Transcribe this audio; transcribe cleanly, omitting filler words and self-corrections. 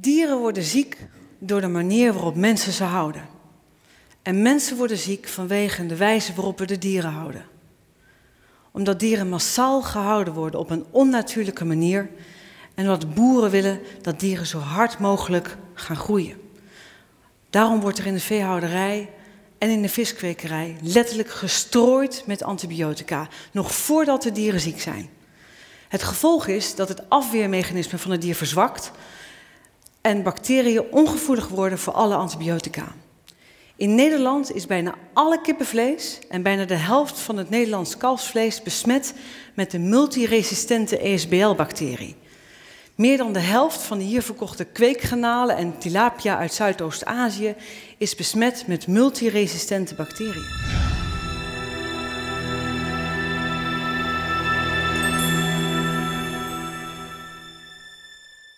Dieren worden ziek door de manier waarop mensen ze houden. En mensen worden ziek vanwege de wijze waarop we de dieren houden. Omdat dieren massaal gehouden worden op een onnatuurlijke manier en omdat boeren willen dat dieren zo hard mogelijk gaan groeien. Daarom wordt er in de veehouderij en in de viskwekerij letterlijk gestrooid met antibiotica, nog voordat de dieren ziek zijn. Het gevolg is dat het afweermechanisme van het dier verzwakt en bacteriën ongevoelig worden voor alle antibiotica. In Nederland is bijna alle kippenvlees en bijna de helft van het Nederlands kalfsvlees besmet met de multiresistente ESBL-bacterie. Meer dan de helft van de hier verkochte kweekgarnalen en tilapia uit Zuidoost-Azië is besmet met multiresistente bacteriën.